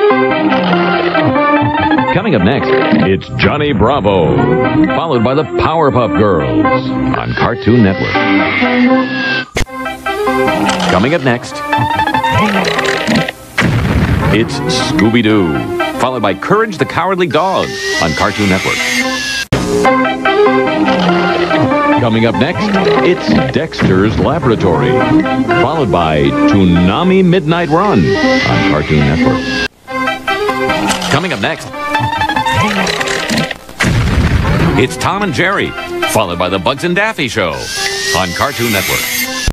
Coming up next, it's Johnny Bravo, followed by the Powerpuff Girls on Cartoon Network. Coming up next, it's Scooby-Doo, followed by Courage the Cowardly Dog on Cartoon Network. Coming up next, it's Dexter's Laboratory, followed by Toonami Midnight Run on Cartoon Network. Coming up next, it's Tom and Jerry, followed by the Bugs and Daffy Show on Cartoon Network.